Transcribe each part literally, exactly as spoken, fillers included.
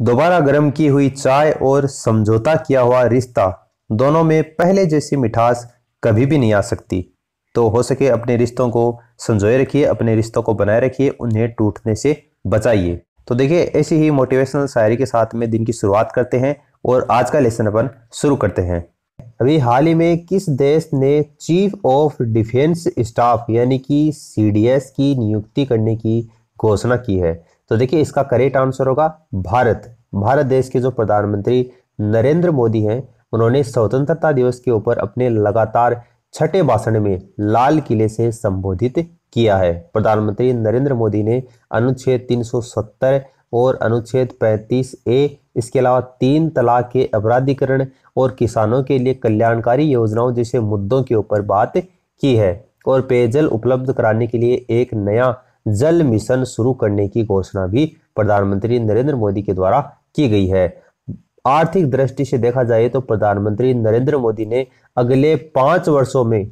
दोबारा गर्म की हुई चाय और समझौता किया हुआ रिश्ता, दोनों में पहले जैसी मिठास कभी भी नहीं आ सकती। तो हो सके अपने रिश्तों को संजोए रखिए, अपने रिश्तों को बनाए रखिए, उन्हें टूटने से बचाइए। तो देखिए, ऐसी ही मोटिवेशनल शायरी के साथ में दिन की शुरुआत करते हैं और आज का लेसन अपन शुरू करते हैं। अभी हाल ही में किस देश ने चीफ ऑफ डिफेंस स्टाफ यानी कि सी डी एस की नियुक्ति करने की घोषणा की है? तो देखिए, इसका करेक्ट आंसर होगा भारत। भारत देश के जो प्रधानमंत्री नरेंद्र मोदी हैं, उन्होंने स्वतंत्रता दिवस के ऊपर अपने लगातार छठे भाषण में लाल किले से संबोधित किया है। प्रधानमंत्री नरेंद्र मोदी ने अनुच्छेद तीन सौ सत्तर और अनुच्छेद पैंतीस ए, इसके अलावा तीन तलाक के अपराधीकरण और किसानों के लिए कल्याणकारी योजनाओं जैसे मुद्दों के ऊपर बात की है और पेयजल उपलब्ध कराने के लिए एक नया जल मिशन शुरू करने की घोषणा भी प्रधानमंत्री नरेंद्र मोदी के द्वारा की गई है। आर्थिक दृष्टि से देखा जाए तो प्रधानमंत्री नरेंद्र मोदी ने अगले पांच वर्षों में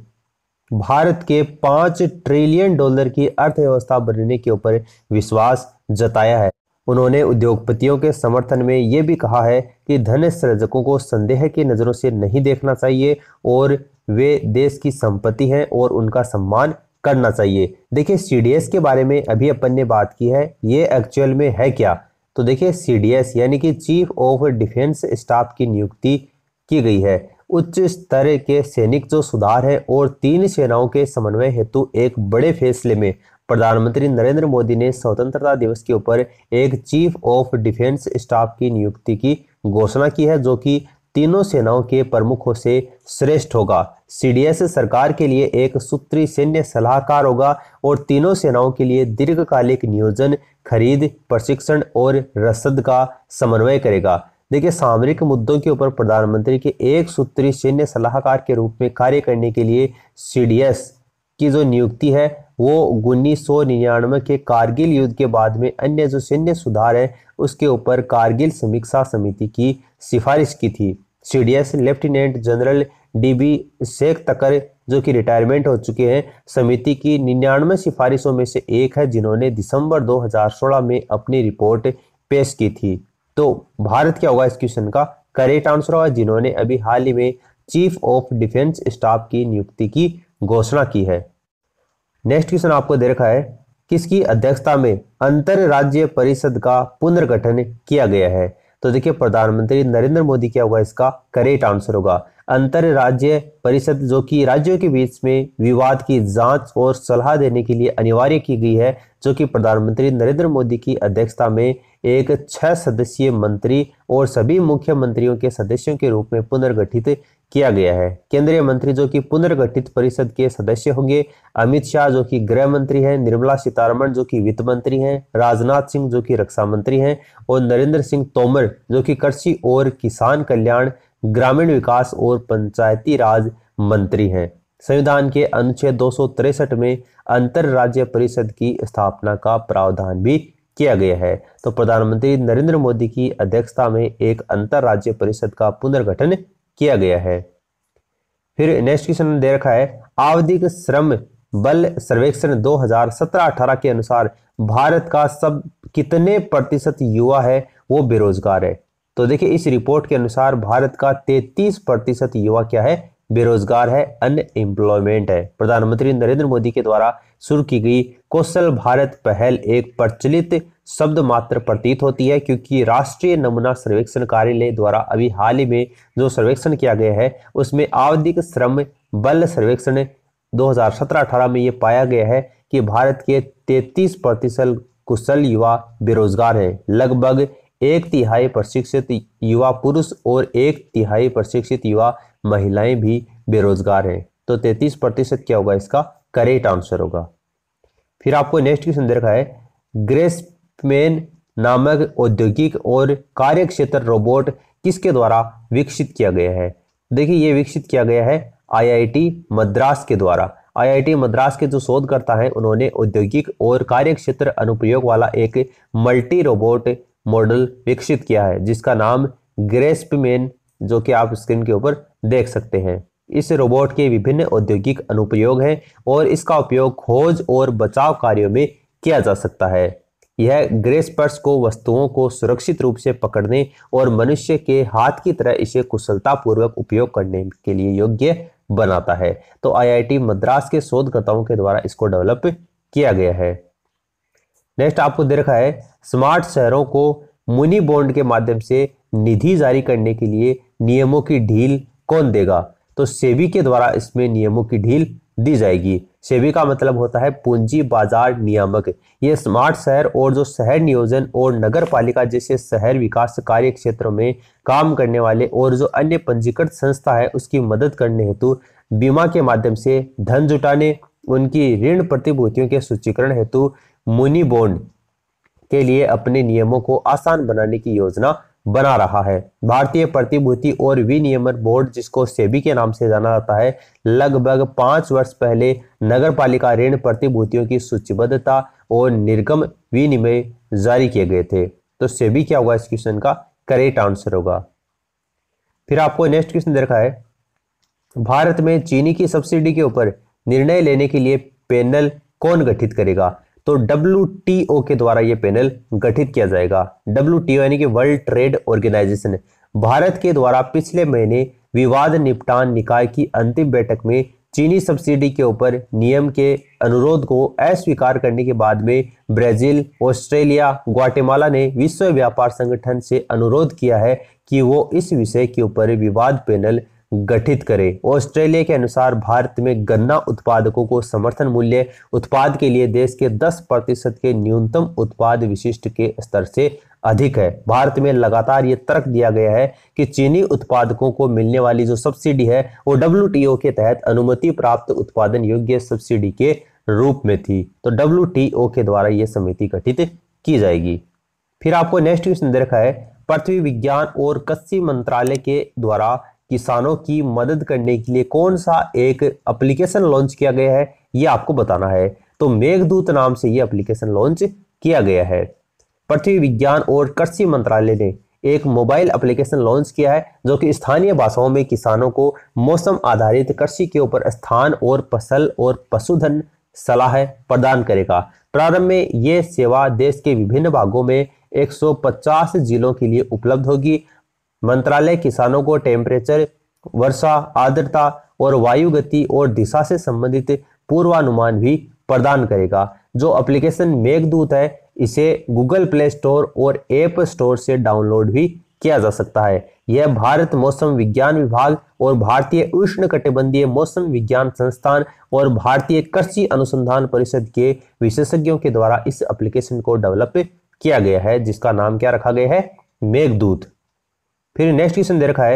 भारत के पांच ट्रिलियन डॉलर की अर्थव्यवस्था बनने के ऊपर विश्वास जताया है। उन्होंने उद्योगपतियों के समर्थन में ये भी कहा है कि धन सृजकों को संदेह की नज़रों से नहीं देखना चाहिए और वे देश की संपत्ति हैं और उनका सम्मान करना चाहिए। देखिए, सी डी एस के बारे में अभी अपन ने बात की है, ये एक्चुअल में है क्या? तो देखिए, सी डी एस यानी कि चीफ ऑफ डिफेंस स्टाफ की नियुक्ति की गई है। उच्च स्तर के सैनिक जो सुधार है और तीन सेनाओं के समन्वय हेतु एक बड़े फैसले में प्रधानमंत्री नरेंद्र मोदी ने स्वतंत्रता दिवस के ऊपर एक चीफ ऑफ डिफेंस स्टाफ की नियुक्ति की घोषणा की है, जो कि तीनों सेनाओं के प्रमुखों से श्रेष्ठ होगा। सी डी एस सरकार के लिए एक सूत्री सैन्य सलाहकार होगा और तीनों सेनाओं के लिए दीर्घकालिक नियोजन, खरीद, प्रशिक्षण और रसद का समन्वय करेगा। देखिए, सामरिक मुद्दों के ऊपर प्रधानमंत्री के एक सूत्री सैन्य सलाहकार के रूप में कार्य करने के लिए सी डी एस की जो नियुक्ति है वो उन्नीस सौ निन्यानवे के कारगिल युद्ध के बाद में अन्य जो सैन्य सुधार है उसके ऊपर कारगिल समीक्षा समिति की सिफारिश की थी। C D S lieutenant general D B Shekatkar, जो कि रिटायरमेंट हो चुके हैं, समिति की निन्यानवे सिफारिशों में से एक है जिन्होंने दिसंबर दो हज़ार सोलह में अपनी रिपोर्ट पेश की थी। तो भारत क्या होगा इस क्वेश्चन का? करेक्ट आंसर होगा जिन्होंने अभी हाल ही में चीफ ऑफ डिफेंस स्टाफ की नियुक्ति की घोषणा की है। नेक्स्ट क्वेश्चन आपको दे रखा है, किसकी अध्यक्षता में अंतरराज्य परिषद का पुनर्गठन किया गया है? तो देखिए, प्रधानमंत्री नरेंद्र मोदी क्या होगा इसका करेक्ट आंसर होगा अंतरराज्य परिषद, जो कि राज्यों के बीच में विवाद की जांच और सलाह देने के लिए अनिवार्य की गई है, जो कि प्रधानमंत्री नरेंद्र मोदी की अध्यक्षता में एक छह सदस्यीय मंत्री और सभी मुख्यमंत्रियों के सदस्यों के रूप में पुनर्गठित किया गया है। केंद्रीय मंत्री जो कि पुनर्गठित परिषद के सदस्य होंगे, अमित शाह जो कि गृह मंत्री हैं, निर्मला सीतारमण जो कि वित्त मंत्री हैं, राजनाथ सिंह जो कि रक्षा मंत्री हैं और नरेंद्र सिंह तोमर जो कि कृषि और किसान कल्याण, ग्रामीण विकास और पंचायती राज मंत्री हैं। संविधान के अनुच्छेद दो सौ तिरसठ में अंतरराज्य परिषद की स्थापना का प्रावधान भी किया गया है। तो प्रधानमंत्री नरेंद्र मोदी की अध्यक्षता में एक अंतरराज्य परिषद का पुनर्गठन किया गया है। फिर नेक्स्ट क्वेश्चन दे रखा है, आवधिक श्रम बल सर्वेक्षण दो हज़ार सत्रह अठारह के अनुसार भारत का सब कितने प्रतिशत युवा है वो बेरोजगार है? तो देखिए, इस रिपोर्ट के अनुसार भारत का तैंतीस प्रतिशत युवा क्या है? बेरोजगार है, अनएम्प्लॉयमेंट है। प्रधानमंत्री नरेंद्र मोदी के द्वारा शुरू की गई कौशल भारत पहल एक प्रचलित शब्द मात्र प्रतीत होती है, क्योंकि राष्ट्रीय नमूना सर्वेक्षण कार्यालय द्वारा अभी हाल ही में जो सर्वेक्षण किया गया है उसमें आवधिक श्रम बल सर्वेक्षण दो हज़ार सत्रह अठारह में ये पाया गया है कि भारत के तैंतीस प्रतिशत कुशल युवा बेरोजगार हैं। लगभग एक तिहाई प्रशिक्षित युवा पुरुष और एक तिहाई प्रशिक्षित युवा महिलाएं भी बेरोजगार हैं। तो तैंतीस प्रतिशत क्या होगा इसका करेक्ट आंसर होगा। फिर आपको नेक्स्ट क्वेश्चन दे रखा है, ग्रेसमैन नामक औद्योगिक और कार्यक्षेत्र रोबोट किसके द्वारा विकसित किया गया है? देखिए, ये विकसित किया गया है आई आई टी मद्रास के द्वारा। आई आई टी मद्रास के जो शोधकर्ता हैं उन्होंने औद्योगिक और कार्यक्षेत्र अनुप्रयोग वाला एक मल्टी रोबोट मॉडल विकसित किया है जिसका नाम ग्रेसमैन, जो कि आप स्क्रीन के ऊपर देख सकते हैं। इस रोबोट के विभिन्न औद्योगिक अनुप्रयोग हैं और इसका उपयोग खोज और बचाव कार्यों में किया जा सकता है। यह ग्रे स्पर्श को वस्तुओं को सुरक्षित रूप से पकड़ने और मनुष्य के हाथ की तरह इसे कुशलतापूर्वक उपयोग करने के लिए योग्य बनाता है। तो आईआईटी मद्रास के शोधकर्ताओं के द्वारा इसको डेवलप किया गया है। नेक्स्ट आपको दे रखा है स्मार्ट शहरों को मुनी बॉन्ड के माध्यम से निधि जारी करने के लिए नियमों की ढील कौन देगा? तो सेबी के द्वारा इसमें नियमों की ढील दी जाएगी। सेबी का मतलब होता है पूंजी बाजार नियामक। ये स्मार्ट शहर और जो शहर नियोजन और नगर पालिका जैसे शहर विकास कार्य क्षेत्रों में काम करने वाले और जो अन्य पंजीकृत संस्था है उसकी मदद करने हेतु बीमा के माध्यम से धन जुटाने, उनकी ऋण प्रतिभूतियों के सूचीकरण हेतु मुनी बॉन्ड के लिए अपने नियमों को आसान बनाने की योजना बना रहा है। भारतीय प्रतिभूति और विनियमन बोर्ड, जिसको सेबी के नाम से जाना जाता है, लगभग पांच वर्ष पहले नगर पालिका ऋण प्रतिभूतियों की सूचीबद्धता और निर्गम विनिमय जारी किए गए थे। तो सेबी क्या होगा इस क्वेश्चन का करेक्ट आंसर होगा। फिर आपको नेक्स्ट क्वेश्चन दे रखा है भारत में चीनी की सब्सिडी के ऊपर निर्णय लेने के लिए पैनल कौन गठित करेगा? तो डब्ल्यू टी ओ के द्वारा यह पैनल गठित किया जाएगा। डब्ल्यू टी ओ यानी कि वर्ल्ड ट्रेड ऑर्गेनाइजेशन भारत के द्वारा पिछले महीने विवाद निपटान निकाय की अंतिम बैठक में चीनी सब्सिडी के ऊपर नियम के अनुरोध को अस्वीकार करने के बाद में ब्राजील, ऑस्ट्रेलिया, ग्वाटेमाला ने विश्व व्यापार संगठन से अनुरोध किया है कि वो इस विषय के ऊपर विवाद पैनल गठित करे। ऑस्ट्रेलिया के अनुसार भारत में गन्ना उत्पादकों को समर्थन मूल्य उत्पाद के लिए देश के दस प्रतिशत के न्यूनतम उत्पाद विशिष्ट के स्तर से अधिक है। भारत में लगातार ये तर्क दिया गया है कि चीनी उत्पादकों को मिलने वाली जो सब्सिडी है वो डब्ल्यू टी ओ के तहत अनुमति प्राप्त उत्पादन योग्य सब्सिडी के रूप में थी। तो डब्ल्यू टी ओ के द्वारा यह समिति गठित की जाएगी। फिर आपको नेक्स्ट क्वेश्चन दे रखा है पृथ्वी विज्ञान और कृषि मंत्रालय के द्वारा किसानों की मदद करने के लिए कौन सा एक एप्लीकेशन लॉन्च किया गया है, ये आपको बताना है। तो मेघदूत नाम से ये एप्लीकेशन लॉन्च किया गया है। पृथ्वी विज्ञान और कृषि मंत्रालय ने एक मोबाइल एप्लीकेशन लॉन्च किया है जो कि स्थानीय भाषाओं में किसानों को मौसम आधारित कृषि के ऊपर स्थान और फसल और पशुधन सलाह प्रदान करेगा। प्रारंभ में यह सेवा देश के विभिन्न भागों में एक सौ पचास जिलों के लिए उपलब्ध होगी। मंत्रालय किसानों को टेम्परेचर, वर्षा, आर्द्रता और वायु गति और दिशा से संबंधित पूर्वानुमान भी प्रदान करेगा। जो एप्लीकेशन मेघदूत है इसे गूगल प्ले स्टोर और ऐप स्टोर से डाउनलोड भी किया जा सकता है। यह भारत मौसम विज्ञान विभाग और भारतीय उष्णकटिबंधीय मौसम विज्ञान संस्थान और भारतीय कृषि अनुसंधान परिषद के विशेषज्ञों के द्वारा इस एप्लीकेशन को डेवलप किया गया है, जिसका नाम क्या रखा गया है, मेघदूत। फिर नेक्स्ट क्वेश्चन दे रखा है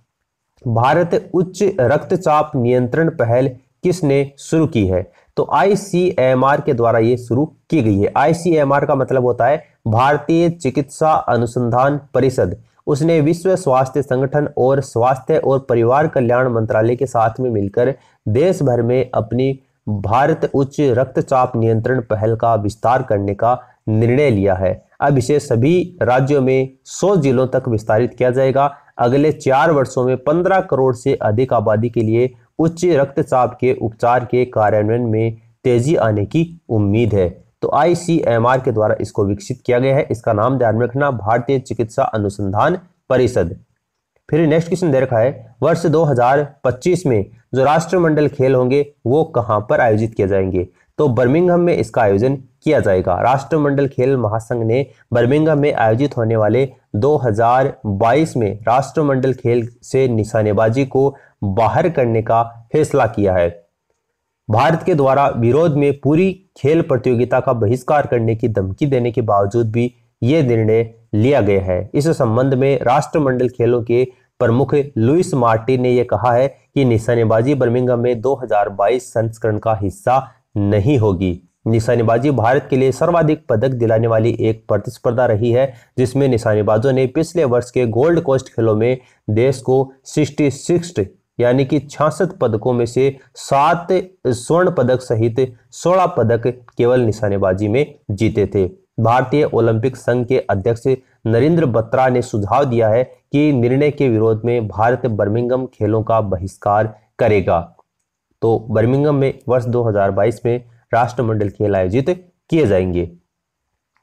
भारत उच्च रक्तचाप नियंत्रण पहल किसने शुरू की है? तो आई सी एम आर के द्वारा ये शुरू की गई है। आई सी एम आर का मतलब होता है भारतीय चिकित्सा अनुसंधान परिषद। उसने विश्व स्वास्थ्य संगठन और स्वास्थ्य और परिवार कल्याण मंत्रालय के साथ में मिलकर देश भर में अपनी भारत उच्च रक्तचाप नियंत्रण पहल का विस्तार करने का निर्णय लिया है। अब इसे सभी राज्यों में सौ जिलों तक विस्तारित किया जाएगा। अगले चार वर्षों में पंद्रह करोड़ से अधिक आबादी के लिए उच्च रक्तचाप के उपचार के कार्यान्वयन में तेजी आने की उम्मीद है। तो आई सी एम आर के द्वारा इसको विकसित किया गया है। इसका नाम ध्यान में रखना, भारतीय चिकित्सा अनुसंधान परिषद। फिर नेक्स्ट क्वेश्चन दे रखा है वर्ष दो हज़ार पच्चीस में जो राष्ट्रमंडल खेल होंगे वो कहां पर आयोजित किए जाएंगे? तो बर्मिंघम में इसका आयोजन किया जाएगा। राष्ट्रमंडल खेल महासंघ ने बर्मिंघम में आयोजित होने वाले दो हज़ार बाईस में राष्ट्रमंडल खेल से निशानेबाजी को बाहर करने का फैसला किया है। भारत के द्वारा विरोध में पूरी खेल प्रतियोगिता का बहिष्कार करने की धमकी देने के बावजूद भी यह निर्णय लिया गया है। इस संबंध में राष्ट्रमंडल खेलों के प्रमुख लुइस मार्टिन ने यह कहा है कि निशानेबाजी बर्मिंघम में दो हज़ार बाईस संस्करण का हिस्सा नहीं होगी। निशानेबाजी भारत के लिए सर्वाधिक पदक दिलाने वाली एक प्रतिस्पर्धा रही है, जिसमें निशानेबाजों ने पिछले वर्ष के गोल्ड कोस्ट खेलों में देश को छियासठ यानी कि छियासठ पदकों में से सात स्वर्ण पदक सहित सोलह पदक केवल निशानेबाजी में जीते थे। भारतीय ओलंपिक संघ के अध्यक्ष नरेंद्र बत्रा ने सुझाव दिया है कि निर्णय के विरोध में भारत बर्मिंघम खेलों का बहिष्कार करेगा। तो बर्मिंघम में वर्ष दो हज़ार बाईस में राष्ट्रमंडल खेल आयोजित किए जाएंगे।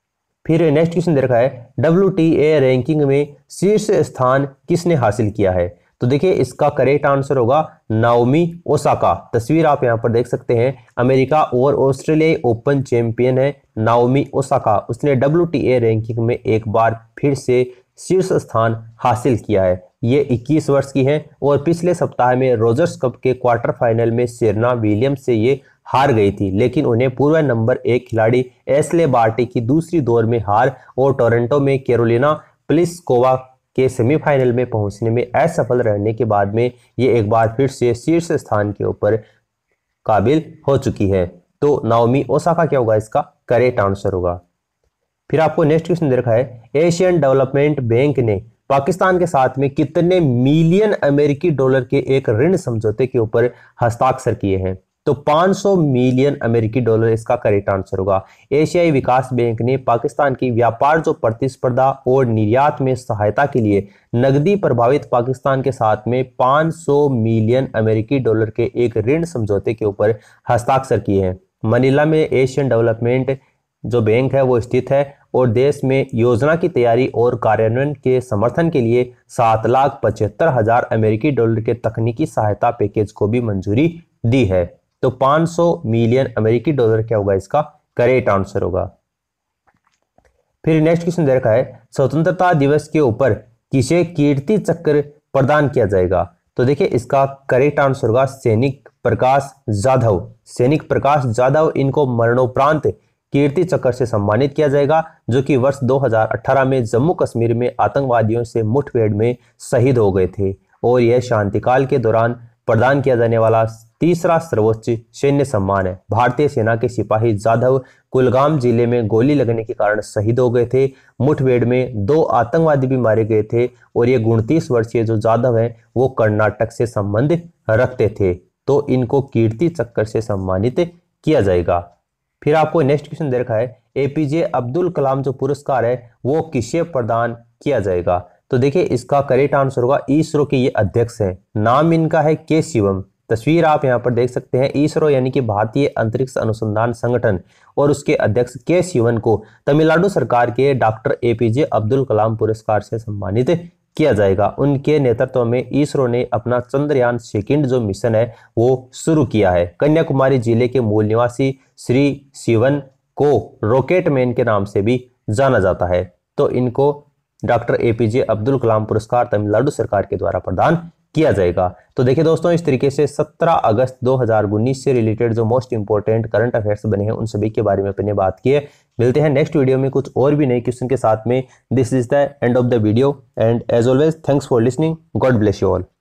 फिर नेक्स्ट क्वेश्चन दे रखा है डब्ल्यू टी ए रैंकिंग में शीर्ष स्थान किसने हासिल किया है। तो देखिए इसका करेक्ट आंसर होगा नाओमी ओसाका। तस्वीर आप यहां पर देख सकते हैं, अमेरिका और ऑस्ट्रेलियाई ओपन चैंपियन है नाओमी ओसाका। उसने डब्ल्यू टी ए रैंकिंग में एक बार फिर से शीर्ष स्थान हासिल किया है। ये इक्कीस वर्ष की हैं और पिछले सप्ताह में रोजर्स कप के क्वार्टर फाइनल में सेरेना विलियम्स से ये हार गई थी, लेकिन उन्हें पूर्व नंबर एक खिलाड़ी एशले बार्टी की दूसरी दौर में हार और टोरंटो में कैरोलिना प्लिस्कोवा के सेमीफाइनल में पहुंचने में असफल रहने के बाद में ये एक बार फिर से शीर्ष स्थान के ऊपर काबिल हो चुकी है। तो नाओमी ओसाका क्या होगा, इसका करेक्ट आंसर होगा। फिर आपको नेक्स्ट क्वेश्चन दे रखा है एशियन डेवलपमेंट बैंक ने पाकिस्तान के साथ में कितने मिलियन अमेरिकी डॉलर के एक ऋण समझौते के ऊपर हस्ताक्षर किए हैं। तो पाँच सौ मिलियन अमेरिकी डॉलर इसका करेक्ट आंसर होगा। एशियाई विकास बैंक ने पाकिस्तान की व्यापार जो प्रतिस्पर्धा और निर्यात में सहायता के लिए नकदी प्रभावित पाकिस्तान के साथ में पाँच सौ मिलियन अमेरिकी डॉलर के एक ऋण समझौते के ऊपर हस्ताक्षर किए हैं। मनीला में एशियन डेवलपमेंट जो बैंक है वो स्थित है और देश में योजना की तैयारी और कार्यान्वयन के समर्थन के लिए सात लाख पचहत्तर हजार अमेरिकी डॉलर के तकनीकी सहायता पैकेज को भी मंजूरी दी है। तो पाँच सौ मिलियन अमेरिकी डॉलर क्या होगा, इसका करेक्ट आंसर होगा। फिर नेक्स्ट क्वेश्चन दे रखा है स्वतंत्रता दिवस के ऊपर किसे कीर्ति चक्र प्रदान किया जाएगा। तो देखिए इसका करेक्ट आंसर होगा सैनिक प्रकाश जाधव। सैनिक प्रकाश जाधव इनको मरणोपरांत कीर्ति चक्र से सम्मानित किया जाएगा, जो कि वर्ष दो हज़ार अठारह में जम्मू कश्मीर में आतंकवादियों से मुठभेड़ में शहीद हो गए थे और यह शांतिकाल के दौरान प्रदान किया जाने वाला तीसरा सर्वोच्च सैन्य सम्मान है। भारतीय सेना के सिपाही जाधव कुलगाम जिले में गोली लगने के कारण शहीद हो गए थे। मुठभेड़ में दो आतंकवादी भी मारे गए थे और ये उनतीस वर्षीय जो जाधव है वो कर्नाटक से संबंध रखते थे, तो इनको कीर्ति चक्र से सम्मानित किया जाएगा। फिर आपको नेक्स्ट क्वेश्चन दे रखा है एपीजे अब्दुल कलाम जो पुरस्कार है वो किसे प्रदान किया जाएगा। तो देखिए इसका करेक्ट आंसर होगा इसरो के ये अध्यक्ष हैं, नाम इनका है के शिवम। तस्वीर आप यहाँ पर देख सकते हैं, इसरो यानी कि भारतीय अंतरिक्ष अनुसंधान संगठन और उसके अध्यक्ष के शिवन को तमिलनाडु सरकार के डॉक्टर एपीजे अब्दुल कलाम पुरस्कार से सम्मानित किया जाएगा। उनके नेतृत्व में इसरो ने अपना चंद्रयान सेकंड जो मिशन है वो शुरू किया है। कन्याकुमारी जिले के मूल निवासी श्री शिवन को रॉकेट मैन के नाम से भी जाना जाता है। तो इनको डॉक्टर एपीजे अब्दुल कलाम पुरस्कार तमिलनाडु सरकार के द्वारा प्रदान किया जाएगा। तो देखिए दोस्तों, इस तरीके से सत्रह अगस्त दो हज़ार उन्नीस से रिलेटेड जो मोस्ट इंपोर्टेंट करंट अफेयर्स बने हैं उन सभी के बारे में अपने बात की है। मिलते हैं नेक्स्ट वीडियो में कुछ और भी नए क्वेश्चन के साथ में। This is the end of the video and as always thanks for listening. God bless you all.